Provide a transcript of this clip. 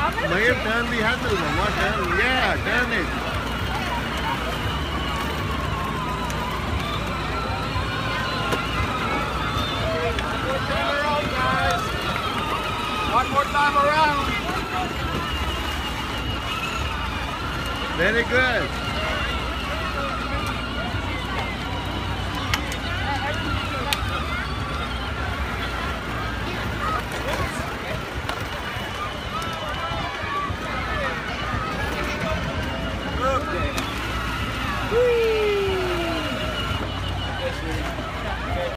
Mayur, turn the handle, Mama. Turn. Yeah, turn it. Turn around, guys. One more time around. Very good.